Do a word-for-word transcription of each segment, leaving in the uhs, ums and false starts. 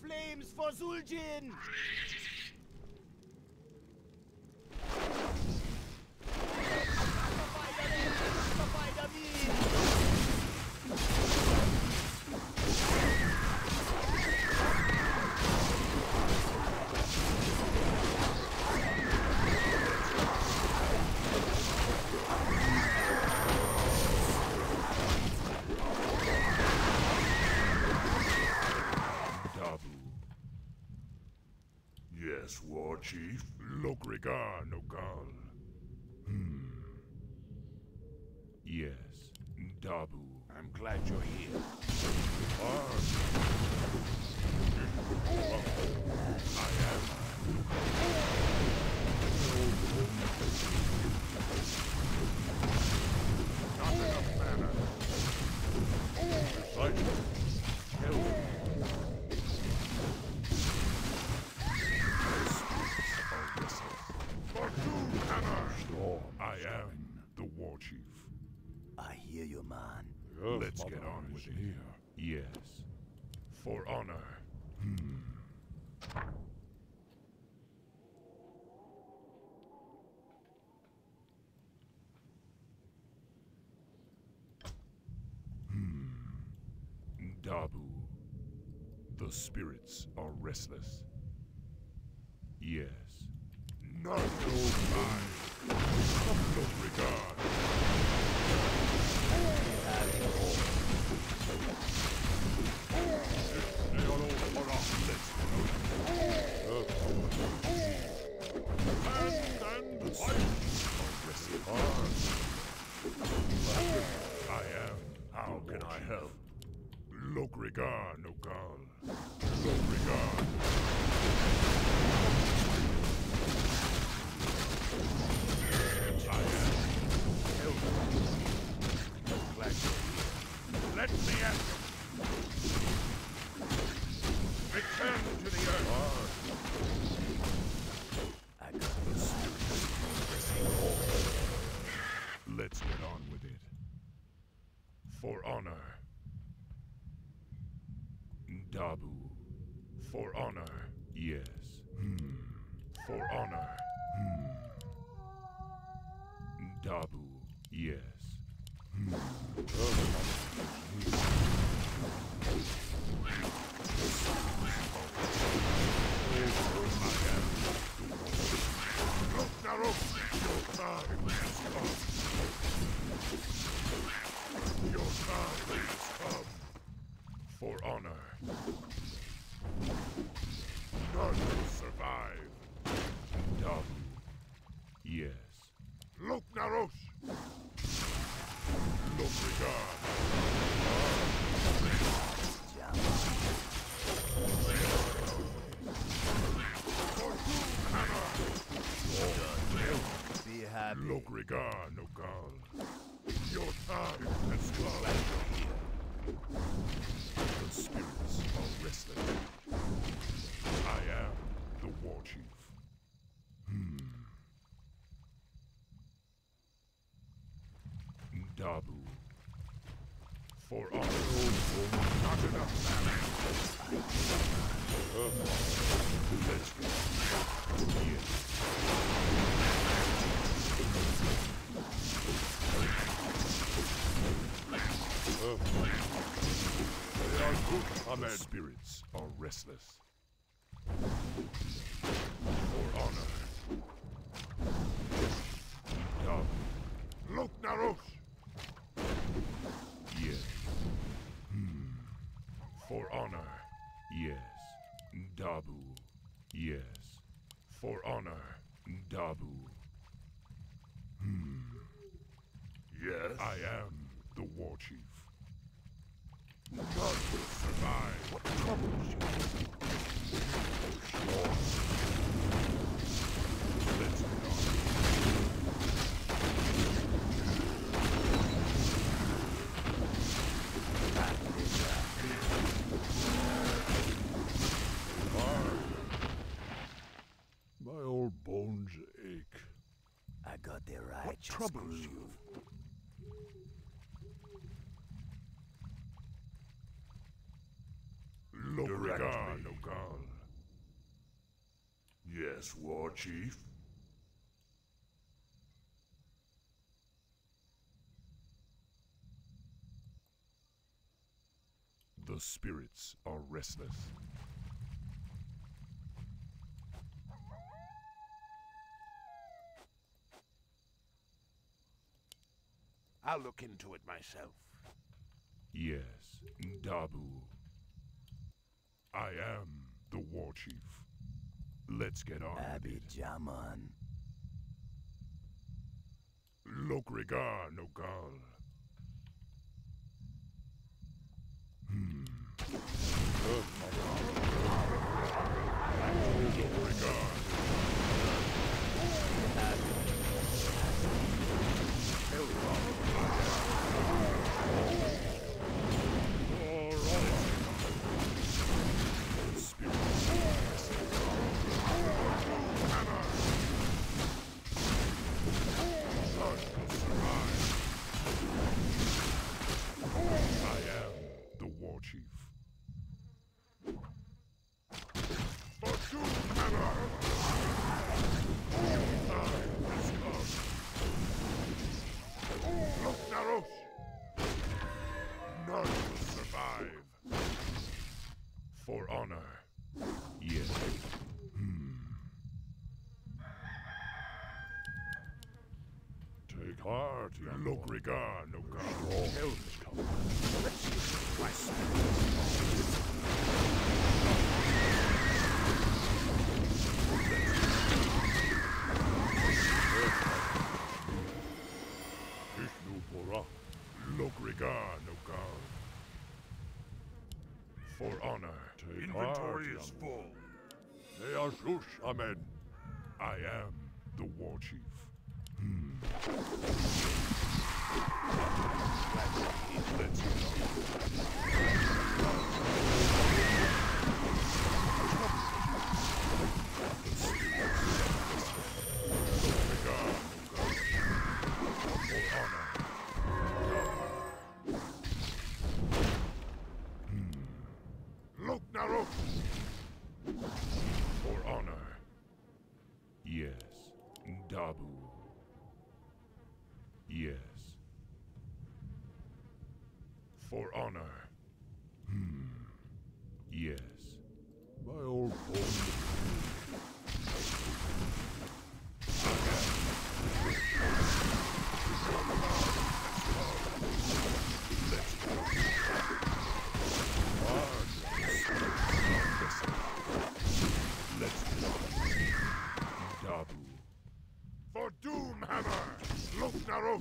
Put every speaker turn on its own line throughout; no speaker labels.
flames for Zul'jin!
Yes, War Chief. Lokrigar Nogal. Hmm. Yes, Dabu.
I'm glad you're here.
Ah. I am. Not enough mana. Fight. Kill. I am the War Chief.
I hear you, man.
Yes, Let's get on with it. Here. Yes. For honor. Hmm. Hmm. Dabu. The spirits are restless. Yes. Not so mine. No regard. I am. How can I help? Lokrigar Nogal. Lokrigar. I am. Let me at you. Return to the earth. I got the spirit. Let's get on with it. For honor. Dabu. For honor. Yes. Hmm. For honor. Hmm. Dabu. Yes. Hmm. Your time has come. For honor. None will survive. Dabu. Yes. Loknarosh. Lokrigar.
Be happy.
Lokrigar Nogal. Your time has come. The spirits are restless. I am the War Chief. Hmm. Dabu. For honor. Not enough mana. Uh, let's go. Yes. Uh, they are good. Amen. The spirits are restless. For honor. Dabu. Loknarosh. Yes. Hmm. For honor. Yes. Dabu. Yes. For honor. Dabu. Hmm. Yes. I am the War Chief. None will survive. What troubles you? Let's get on. My old bones ache.
I got the right.
What troubles you? Lokrigar Nogal. Yes, War Chief. The spirits are restless.
I'll look into it myself.
Yes, Dabu. I am the War Chief. Let's get on with
Abby
it.
Jaman.
Lokrigar Nogal. Hmm. Lokrigar. For honor. Yes. Hmm. Take heart, Lokrigar Nogal. Help is coming. Let's see my spirit. Lokrigar Nogal. For honor. Take
Inventory
heart,
is
young
full.
Neashush, Amen. I am the War Chief. Hmm. Let's For honor. Look, Narok! For honor. Yes. Dabu. Yes. For honor. Hmm. Yes. My old home. Dabu. For Doomhammer! Look, Narok!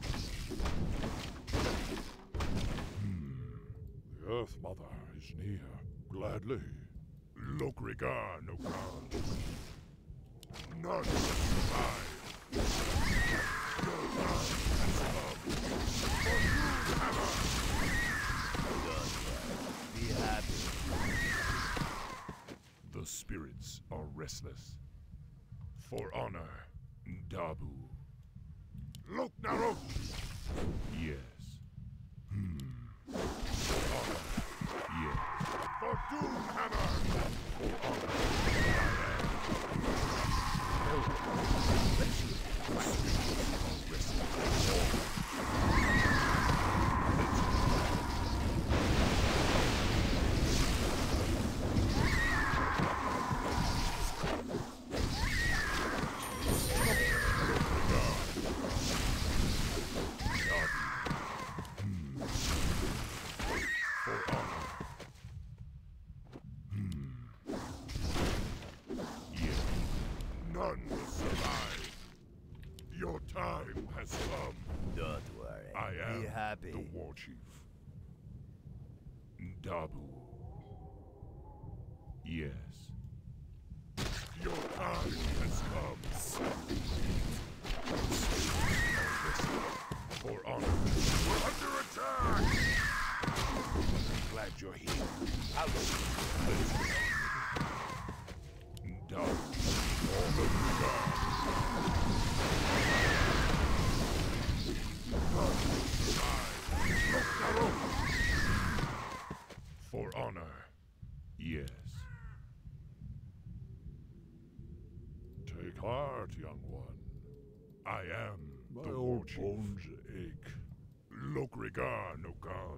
Hmm. The Earth Mother is near. Gladly. Lokrigar Nogal. None will survive. Your time has come. For Doomhammer!
Be happy.
The spirits are restless. For honor, Dabu. Look, Narok! Yes. Hmm. For honor. Yes. For Doomhammer! For honor. I am. Let's see. The spirits are restless. None will survive. Your time has come.
Don't worry.
I am
Be happy.
the War Chief. Dabu. Yes. Your time has come. For honor. We're under attack!
Glad you're here. I'll look.
Dabu. Lokrigar. For honor. heart, young one. I am
My
the
old
war chief.
bones ache.
Lokrigar Nokal.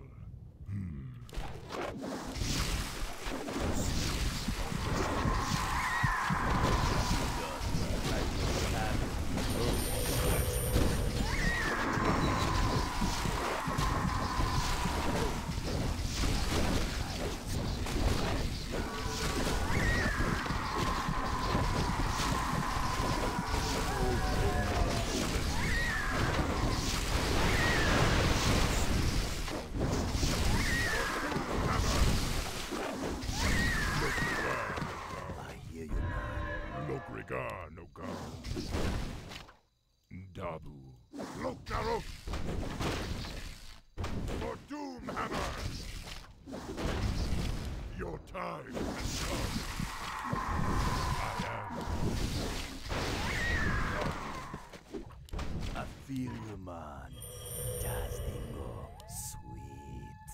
I hear you, man.
Lokrigar Nokal. Dabu. Lokdarok. For Doomhammer. Your time has come. I am.
I feel you, man. Das Dingo, sweet.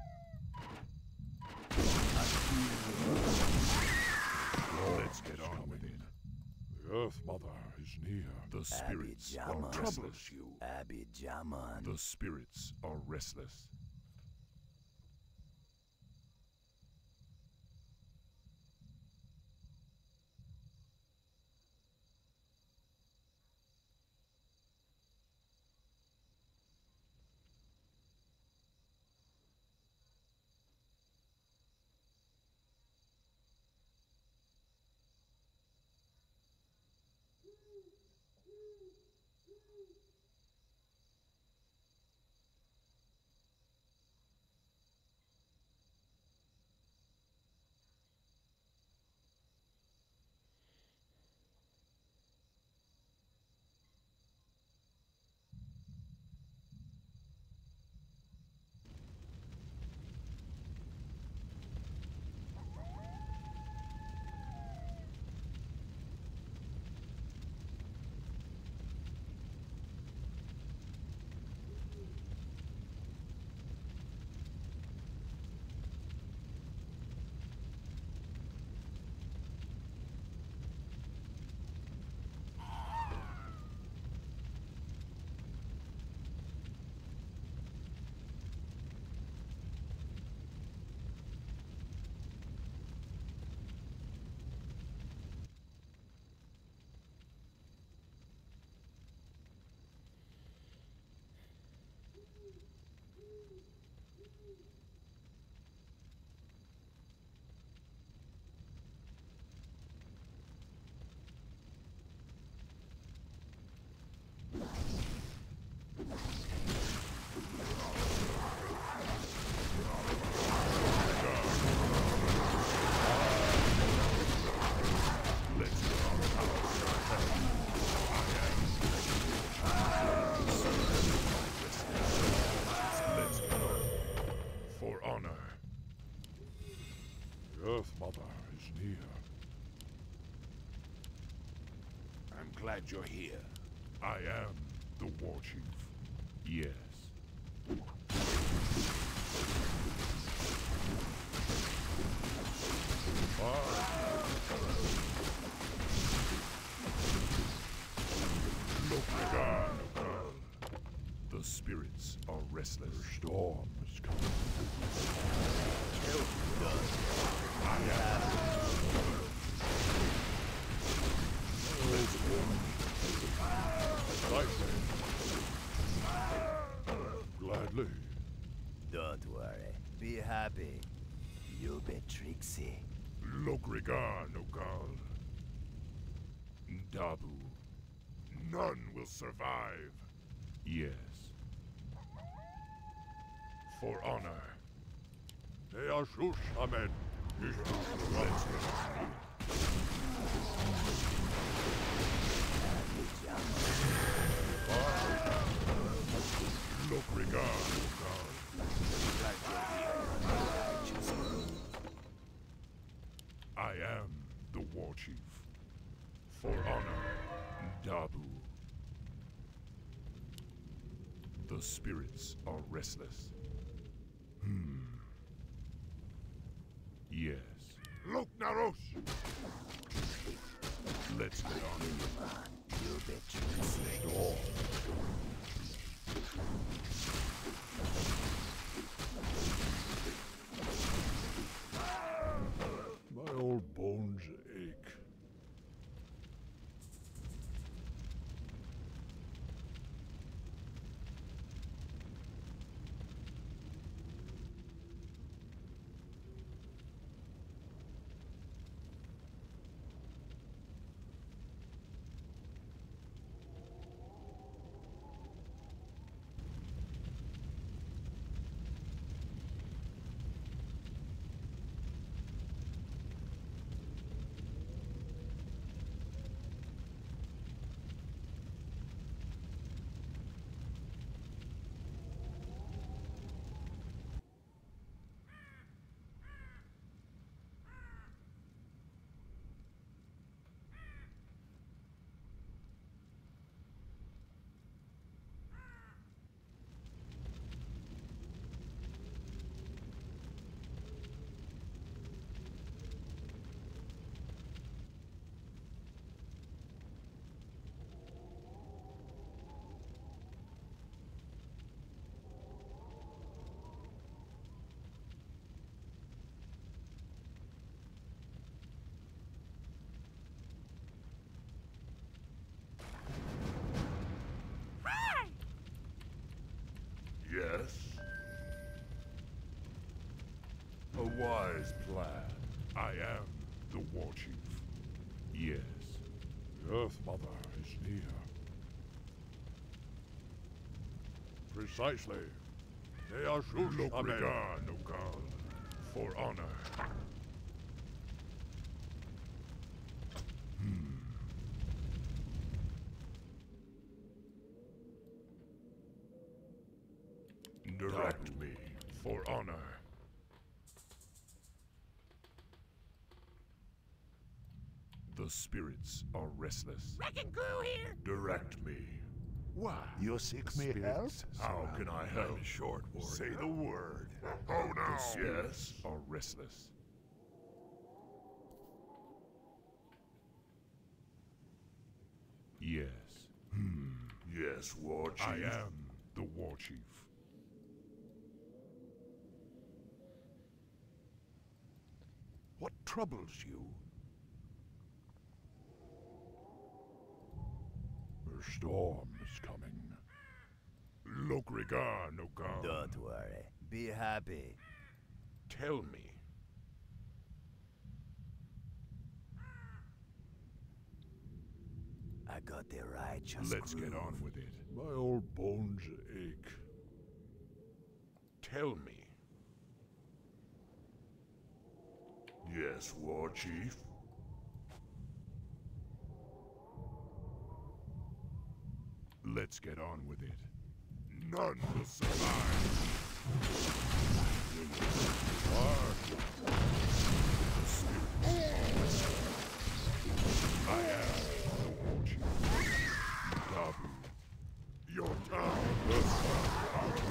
I feel you, man.
Let's get on with it.
The Earth Mother is near.
The spirits are
Abijama.
restless.
Troubles you.
Abijaman.
The spirits are restless.
Earth Mother is near.
I'm glad you're here.
I am the war chief. Yes. Lokrigar Nokal. The spirits are restless.
The storm is coming.
I am.
Lightly. Gladly.
Don't worry. Be happy. You'll be Trixie.
Lokrigar Nokal. Dabu. None will survive. Yes. For honor.
They are Shush Amen.
Let's go. Lokrigar Nokal.
Glad you're here.
I am the war chief. For honor, Dabu. The spirits are restless. Hmm. Yes.
Look, Naros!
Let's get on.
Restore.
My old bones ache.
Yes? A wise plan. I am the war chief. Yes.
The Earth Mother is near. Precisely. They are Shush Amen.
Lokrigan, Okan. For honor. Hmm. Direct me for honor. The spirits are restless.
Wrecking crew here!
Direct me. Why?
You seek me help?
How can I help?
I'm short, warrior.
Say the word. Oh no! The spirits are restless. Yes. Hmm. Yes, war chief. I am the war chief.
What troubles you?
The storm is coming.
Lokrigan, Okan.
Don't worry. Be happy.
Tell me.
I got the righteous
Let's get
groove.
on with it.
My old bones ache.
Tell me.
Yes, war chief. Let's get on with it. None will survive. The spirits. I am the war chief. Dabu. Your time.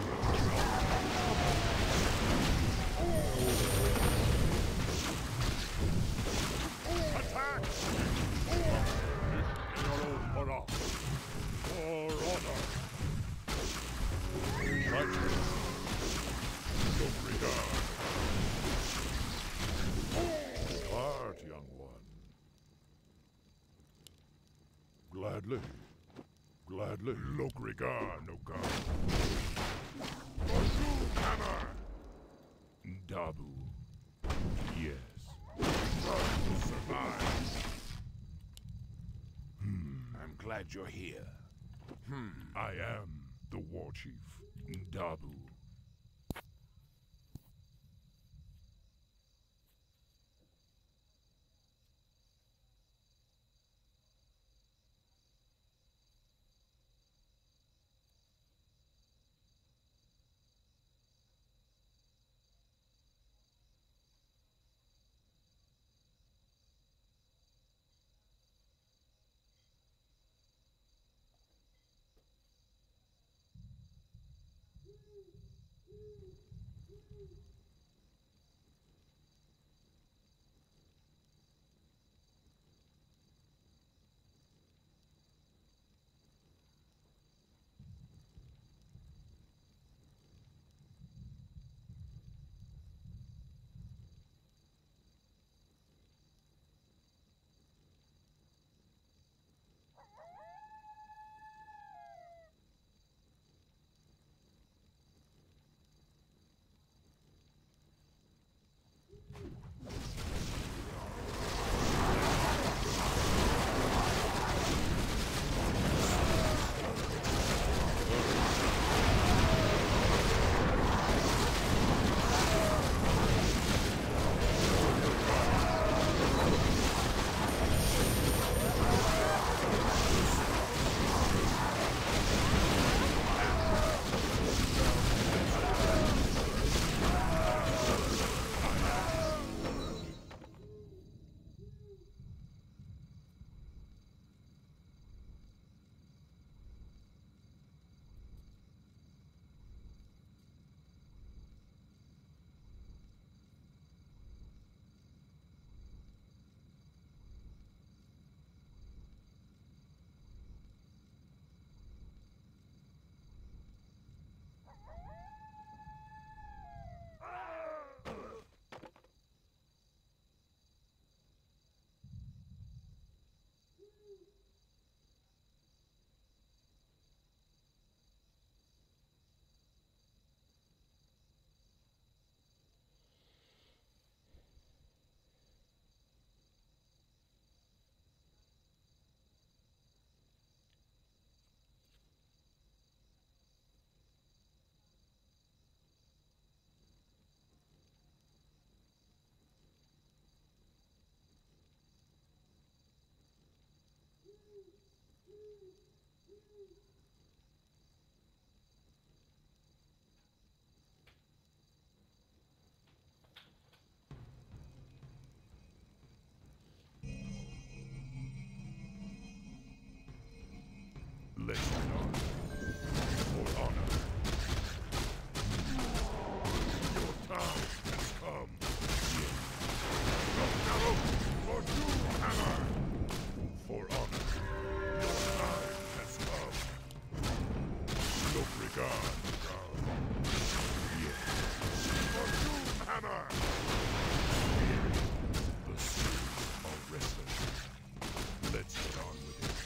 Attack!
Hurrah! For honor! Precisely.
Lokrigan.
Heart, young one. Gladly. Gladly.
Lokrigan, Okan. Bazoo hammer! Dabu. Yes. None will survive.
I'm glad you're here.
Hmm. I am the war chief. Dabu. Let's get on. For honor. Your time has come. Yes. Go, for Doomhammer. For honor. Your time has come. No regard, God. Yes. For Doomhammer. The spirits are restless. Let's get on with it.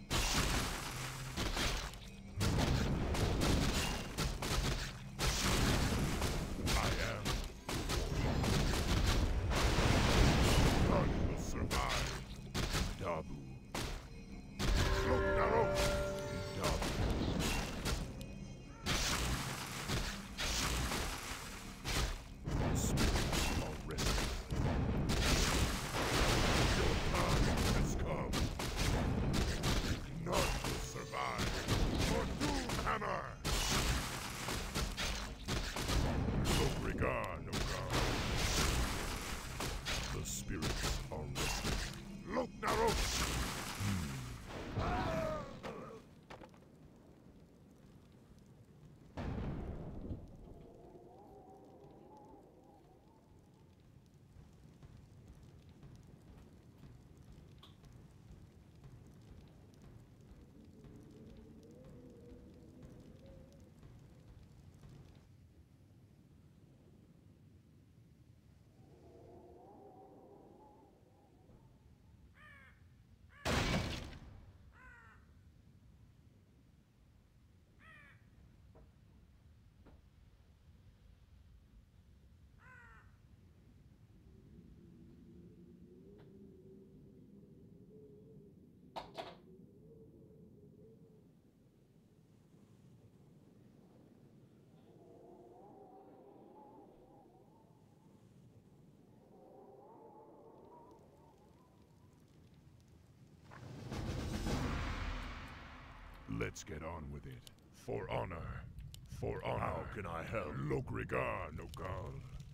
Let's get on with it. For honor. For honor.
How can I help?
Logrigar, Nogal.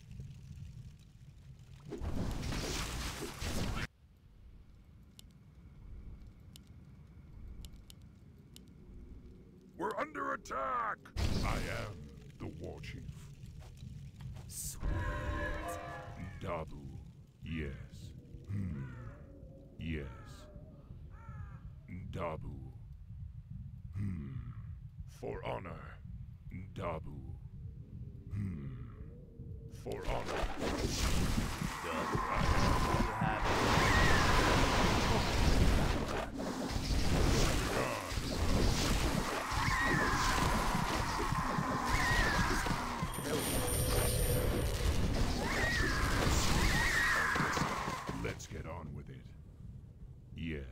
We're under attack! I am the war chief.
Sweet.
Dabu. Yes. Hmm. Yes. Dabu. Hmm. For honor. Dabu. Hmm. For honor. Dabu. I Let's get on with it. Yes.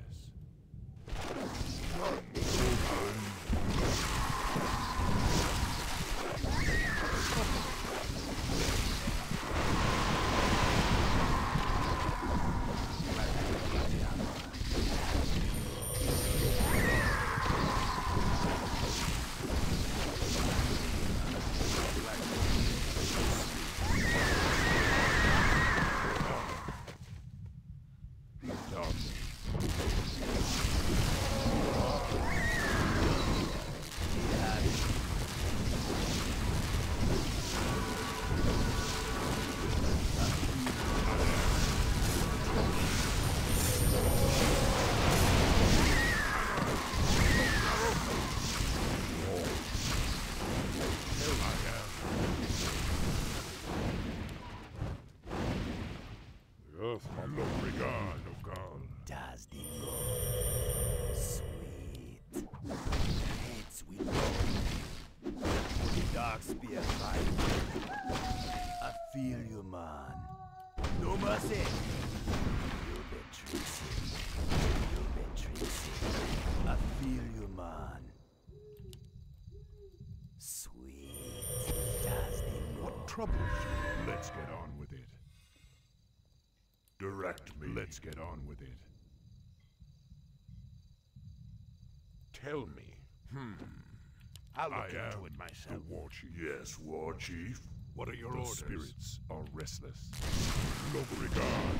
Das Dingo. Sweet. It's with the dark spear fight. I feel you, man. No mercy. You bit Trixie. You bit Trixie. I feel you, man. Sweet. Das Dingo.
What troubles you? Let's get on with it.
Direct me.
Let's get on with it.
Tell me.
I'll look
I
into
am
it
the
myself.
war chief.
Yes, War Chief.
What are your
The
orders?
spirits
are restless. Logregard.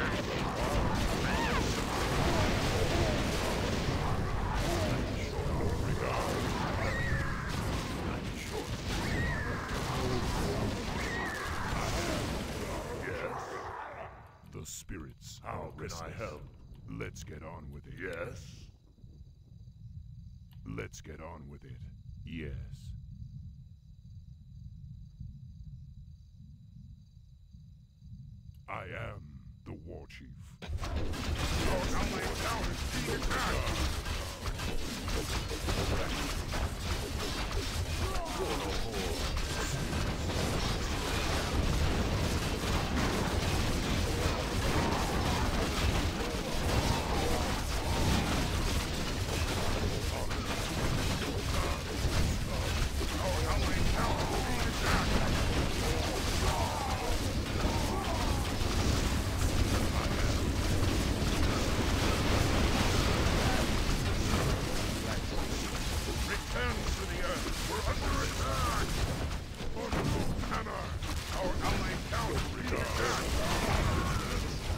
Yes.
The spirits
How
are
can
restless.
I help?
Let's get on with it.
Yes.
Let's get on with it. Yes. I am the war chief.
Our allied town is being attacked. Our allied town is being attacked. Return to the earth. We're under attack. Wonderful hammer. Our allied town is being attacked.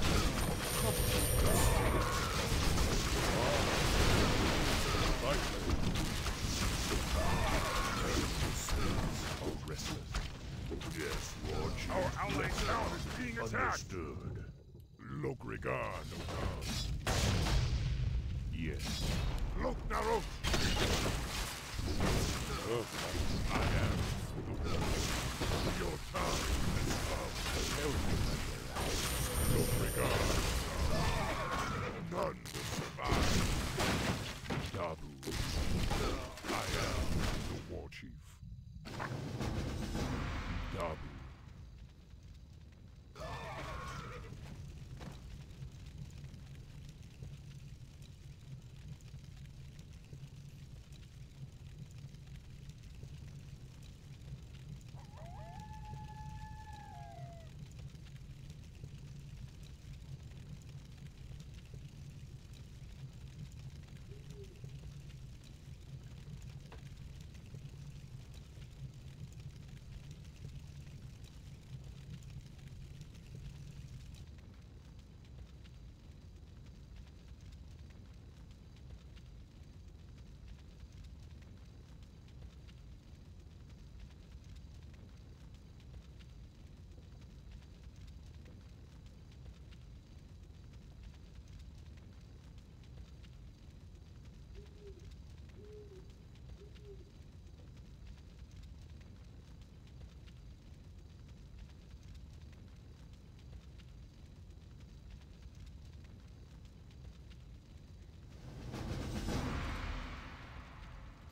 Are restless.
Yes, War Chief.
Our allied town is being attacked.
Understood.
Logregard. Yes.
Look, Naruto.
Perfect.